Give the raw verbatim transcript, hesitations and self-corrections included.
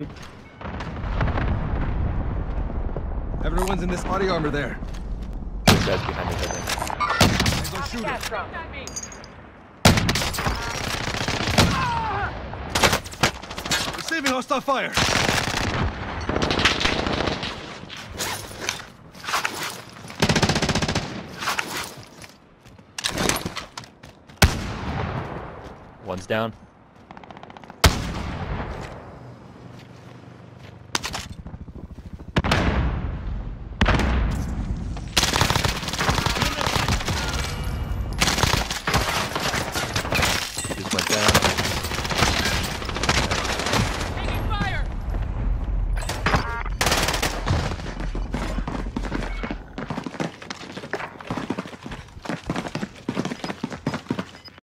Everyone's in this body armor there. This guy's behind us, I think. Go shoot him. Receiving hostile fire. One's down.